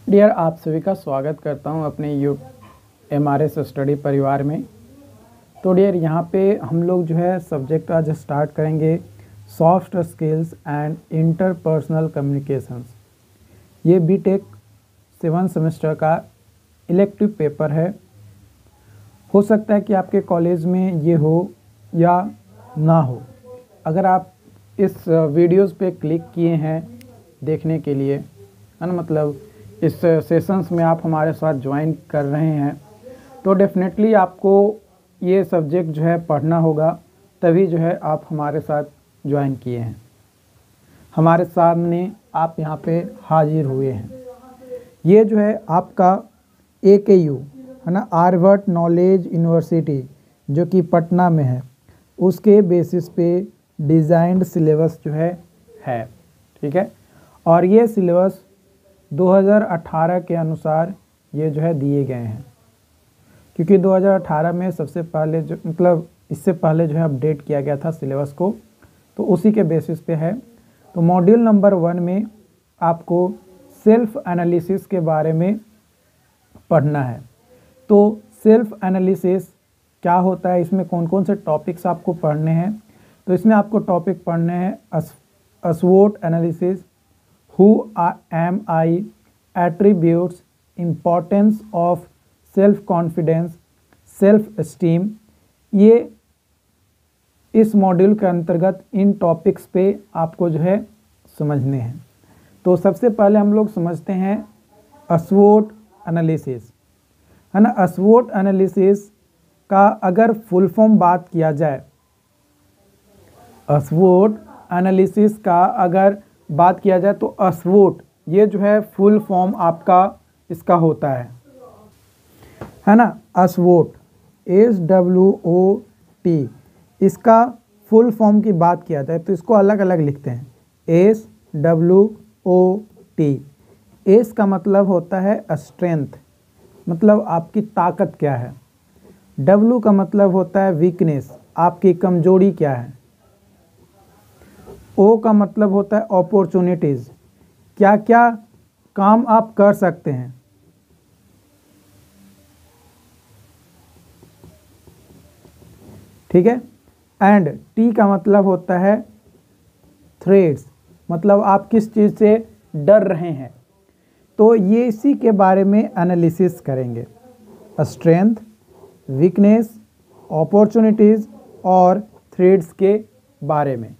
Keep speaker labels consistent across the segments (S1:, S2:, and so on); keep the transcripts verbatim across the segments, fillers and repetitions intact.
S1: Dear, आप सभी का स्वागत करता हूं अपने U M R S study परिवार में। तो डियर, यहां पे हम लोग जो है सब्जेक्ट आज स्टार्ट करेंगे soft skills and interpersonal communications. ये बी टेक सेवन सेमेस्टर का इलेक्टिव पेपर है। हो सकता है कि आपके कॉलेज में ये हो या ना हो। अगर आप इस वीडियोस पे क्लिक किए हैं देखने के लिए, है ना, मतलब इस सेशंस में आप हमारे साथ ज्वाइन कर रहे हैं, तो डेफिनेटली आपको ये सब्जेक्ट जो है पढ़ना होगा, तभी जो है आप हमारे साथ ज्वाइन किए हैं, हमारे सामने आप यहाँ पे हाजिर हुए हैं। ये जो है आपका ए के यू है ना, हार्वर्ड नॉलेज यूनिवर्सिटी जो कि पटना में है, उसके बेसिस पे डिज़ाइंड सिलेबस जो है है ठीक है। और ये सिलेबस दो हज़ार अठारह के अनुसार ये जो है दिए गए हैं, क्योंकि दो हज़ार अठारह में सबसे पहले जो मतलब इससे पहले जो है अपडेट किया गया था सिलेबस को, तो उसी के बेसिस पे है। तो मॉड्यूल नंबर वन में आपको सेल्फ एनालिसिस के बारे में पढ़ना है। तो सेल्फ एनालिसिस क्या होता है, इसमें कौन कौन से टॉपिक्स आपको पढ़ने हैं, तो इसमें आपको टॉपिक पढ़ने हैं स्वोट analysis, Who am I, attributes, importance of self confidence, self esteem। ये इस मॉड्यूल के अंतर्गत इन टॉपिक्स पे आपको जो है समझने हैं। तो सबसे पहले हम लोग समझते हैं स्वोट एनालिसिस, है ना। स्वोट एनालिसिस का अगर फुल फॉर्म बात किया जाए, स्वोट एनालिसिस का अगर बात किया जाए तो स्वोट ये जो है फुल फॉर्म आपका इसका होता है है ना। स्वोट एस डब्ल्यू ओ टी, इसका फुल फॉर्म की बात किया जाए तो इसको अलग अलग लिखते हैं। S W O T, S का मतलब होता है स्ट्रेंथ, मतलब आपकी ताकत क्या है। डब्ल्यू का मतलब होता है वीकनेस, आपकी कमजोरी क्या है। ओ का मतलब होता है अपॉर्चुनिटीज़, क्या क्या काम आप कर सकते हैं। ठीक है। एंड टी का मतलब होता है थ्रेड्स, मतलब आप किस चीज़ से डर रहे हैं। तो ये इसी के बारे में एनालिसिस करेंगे, स्ट्रेंथ, वीकनेस, अपॉर्चुनिटीज़ और थ्रेड्स के बारे में।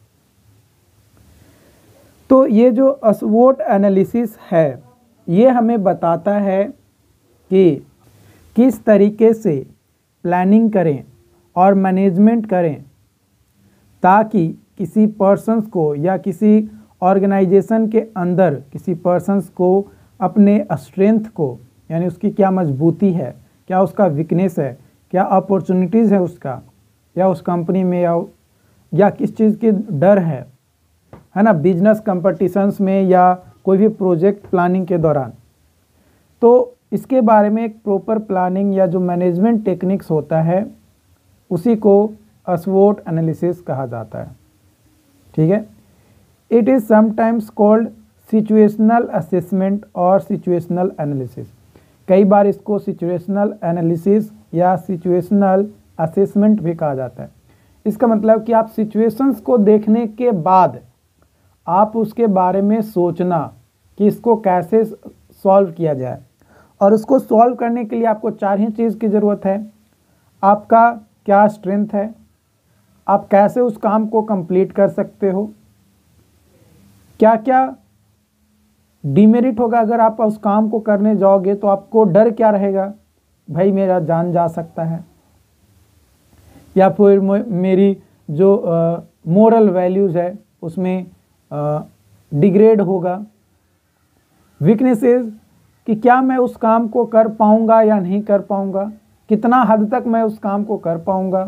S1: तो ये जो स्वोट एनालिसिस है, ये हमें बताता है कि किस तरीके से प्लानिंग करें और मैनेजमेंट करें, ताकि किसी पर्सन्स को या किसी ऑर्गेनाइजेशन के अंदर किसी पर्सन्स को अपने स्ट्रेंथ को, यानी उसकी क्या मजबूती है, क्या उसका वीकनेस है, क्या अपॉर्चुनिटीज़ है उसका, या उस कंपनी में या या किस चीज़ की डर है है ना, बिजनेस कंपटीशंस में या कोई भी प्रोजेक्ट प्लानिंग के दौरान। तो इसके बारे में एक प्रॉपर प्लानिंग या जो मैनेजमेंट टेक्निक्स होता है, उसी को स्वोट एनालिसिस कहा जाता है। ठीक है। It is sometimes called situational assessment और सिचुएशनल एनालिसिस। कई बार इसको सिचुएशनल एनालिसिस या सिचुएशनल असेसमेंट भी कहा जाता है। इसका मतलब कि आप सिचुएशंस को देखने के बाद आप उसके बारे में सोचना कि इसको कैसे सॉल्व किया जाए, और उसको सॉल्व करने के लिए आपको चार ही चीज़ की ज़रूरत है। आपका क्या स्ट्रेंथ है, आप कैसे उस काम को कंप्लीट कर सकते हो, क्या क्या डिमेरिट होगा अगर आप उस काम को करने जाओगे, तो आपको डर क्या रहेगा, भाई मेरा जान जा सकता है, या फिर मेरी जो मोरल वैल्यूज़ है उसमें डिग्रेड होगा। वीकनेसेस कि क्या मैं उस काम को कर पाऊंगा या नहीं कर पाऊंगा, कितना हद तक मैं उस काम को कर पाऊंगा।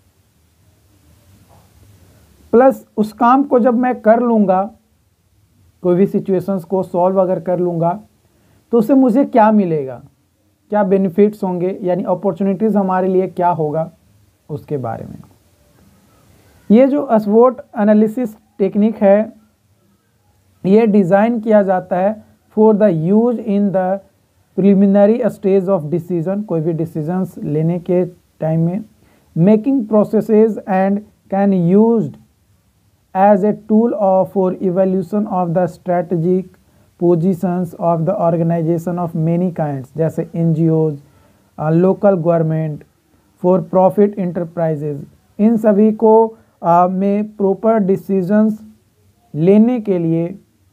S1: प्लस उस काम को जब मैं कर लूंगा, कोई भी सिचुएशंस को सॉल्व अगर कर लूंगा, तो उससे मुझे क्या मिलेगा, क्या बेनिफिट्स होंगे, यानी अपॉर्चुनिटीज़ हमारे लिए क्या होगा, उसके बारे में। ये जो स्वोट एनालिसिस टेक्निक है, ये डिज़ाइन किया जाता है for the use in the preliminary stage of decision, कोई भी डिसीजंस लेने के टाइम में, making processes and can used as a tool of for evolution of the strategic positions of the organization of many kinds, जैसे NGOs, local government, for profit enterprises. इन सभी को uh, में प्रॉपर डिसीजंस लेने के लिए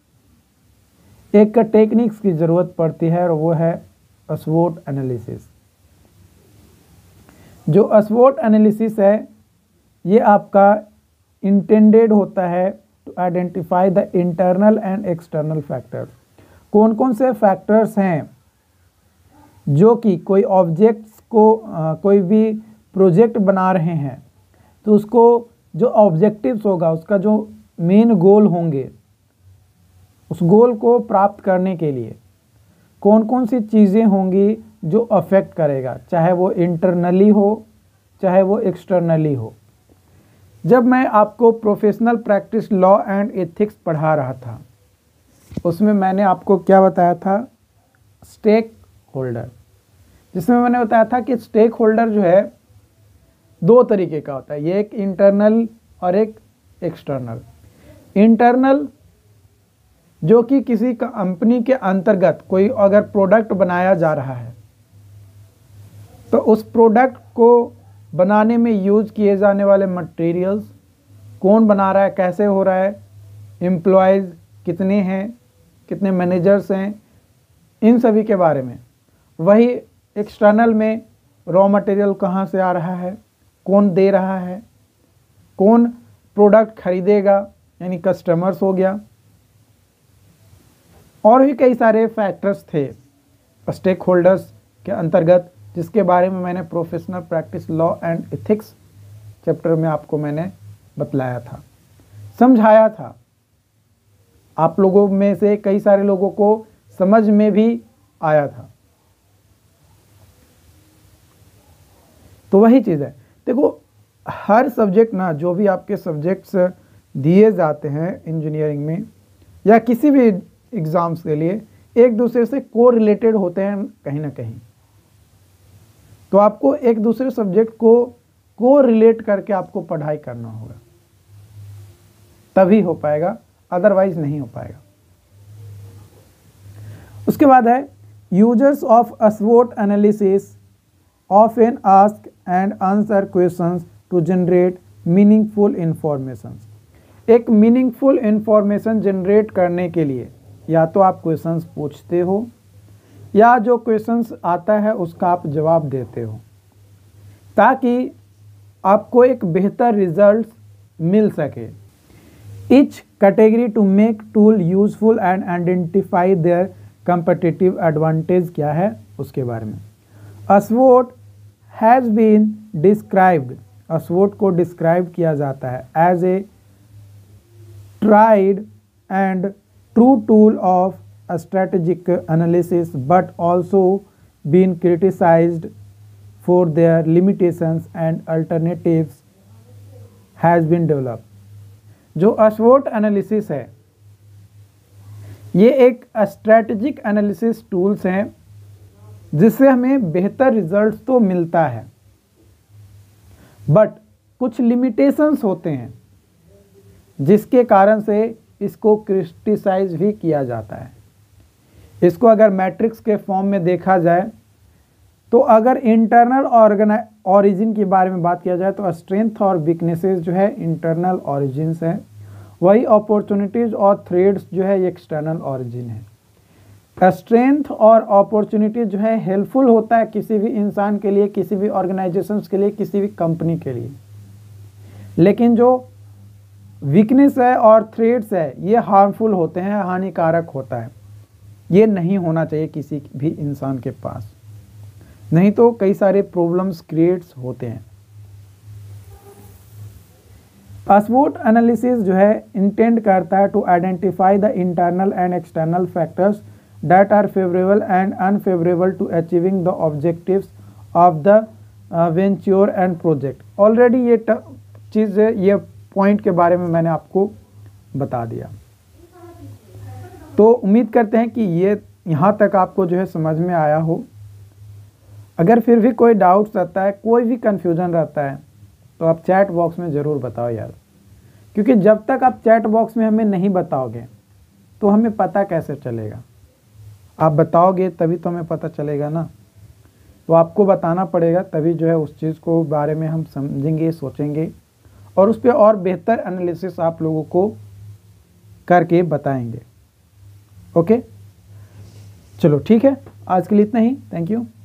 S1: एक टेक्निक्स की ज़रूरत पड़ती है, और वो है स्वोट एनालिसिस। जो स्वोट एनालिसिस है ये आपका इंटेंडेड होता है to identify the internal and external factors. कौन कौन से फैक्टर्स हैं जो कि कोई ऑब्जेक्ट्स को आ, कोई भी प्रोजेक्ट बना रहे हैं तो उसको जो ऑब्जेक्टिव्स होगा, उसका जो मेन गोल होंगे, उस गोल को प्राप्त करने के लिए कौन कौन सी चीज़ें होंगी जो अफेक्ट करेगा, चाहे वो इंटरनली हो चाहे वो एक्सटर्नली हो। जब मैं आपको professional practice law and ethics पढ़ा रहा था, उसमें मैंने आपको क्या बताया था, स्टेक होल्डर, जिसमें मैंने बताया था कि स्टेक होल्डर जो है दो तरीके का होता है, ये एक इंटरनल और एक एक्सटर्नल। इंटरनल जो कि किसी कंपनी के अंतर्गत कोई अगर प्रोडक्ट बनाया जा रहा है तो उस प्रोडक्ट को बनाने में यूज किए जाने वाले मटेरियल्स, कौन बना रहा है, कैसे हो रहा है, एम्प्लॉयज़ कितने हैं, कितने मैनेजर्स हैं, इन सभी के बारे में। वही एक्सटर्नल में रॉ मटेरियल कहाँ से आ रहा है, कौन दे रहा है, कौन प्रोडक्ट खरीदेगा, यानी कस्टमर्स हो गया, और भी कई सारे फैक्टर्स थे स्टेक होल्डर्स के अंतर्गत, जिसके बारे में मैंने professional practice law and ethics chapter में आपको मैंने बतलाया था, समझाया था। आप लोगों में से कई सारे लोगों को समझ में भी आया था। तो वही चीज़ है, देखो हर सब्जेक्ट ना, जो भी आपके सब्जेक्ट्स दिए जाते हैं इंजीनियरिंग में या किसी भी एग्ज़ाम्स के लिए, एक दूसरे से को रिलेटेड होते हैं कहीं ना कहीं। तो आपको एक दूसरे सब्जेक्ट को को रिलेट करके आपको पढ़ाई करना होगा, तभी हो पाएगा, अदरवाइज नहीं हो पाएगा। उसके बाद है यूजर्स ऑफ स्वोट analysis often ask and answer questions to generate meaningful information. एक मीनिंगफुल इंफॉर्मेशन जनरेट करने के लिए या तो आप क्वेश्चंस पूछते हो या जो क्वेश्चंस आता है उसका आप जवाब देते हो, ताकि आपको एक बेहतर रिजल्ट मिल सके। Each category to make tool useful and identify their competitive advantage क्या है उसके बारे में। स्वोट has been described, स्वोट को डिस्क्राइब किया जाता है as a tried and true tool of a strategic analysis, but also been criticized for their limitations and alternatives has been developed। जो स्वोट एनालिसिस है ये एक स्ट्रैटेजिक एनालिसिस टूल्स हैं जिससे हमें बेहतर रिजल्ट्स तो मिलता है, बट कुछ लिमिटेशंस होते हैं जिसके कारण से इसको क्रिटिसाइज भी किया जाता है। इसको अगर मैट्रिक्स के फॉर्म में देखा जाए तो अगर इंटरनल ऑर्गेना ऑरिजिन के बारे में बात किया जाए तो स्ट्रेंथ और वीकनेसेस जो है इंटरनल ऑरिजिन्स हैं, वही अपॉर्चुनिटीज़ और थ्रेड्स जो है ये एक्सटर्नल ऑरिजिन है। स्ट्रेंथ और अपॉर्चुनिटीज जो है हेल्पफुल होता है किसी भी इंसान के लिए, किसी भी ऑर्गेनाइजेशंस के लिए, किसी भी कंपनी के लिए, लेकिन जो वीकनेस है और थ्रेड्स है ये हार्मफुल होते हैं, हानिकारक होता है। ये नहीं होना चाहिए किसी भी इंसान के पास, नहीं तो कई सारे प्रॉब्लम्स क्रिएट्स होते हैं। स्वोट एनालिसिस जो है इंटेंड करता है to identify the internal and external factors that are favourable and unfavourable to achieving the objectives of the venture and project. Already ये चीज़ ये पॉइंट के बारे में मैंने आपको बता दिया, तो उम्मीद करते हैं कि ये यहाँ तक आपको जो है समझ में आया हो। अगर फिर भी कोई डाउट्स रहता है, कोई भी कन्फ्यूज़न रहता है, तो आप चैट बॉक्स में ज़रूर बताओ यार, क्योंकि जब तक आप चैट बॉक्स में हमें नहीं बताओगे तो हमें पता कैसे चलेगा। आप बताओगे तभी तो हमें पता चलेगा ना। तो आपको बताना पड़ेगा, तभी जो है उस चीज़ को बारे में हम समझेंगे, सोचेंगे और उस पर और बेहतर एनालिसिस आप लोगों को करके बताएंगे। ओके, चलो ठीक है, आज के लिए इतना ही। Thank you.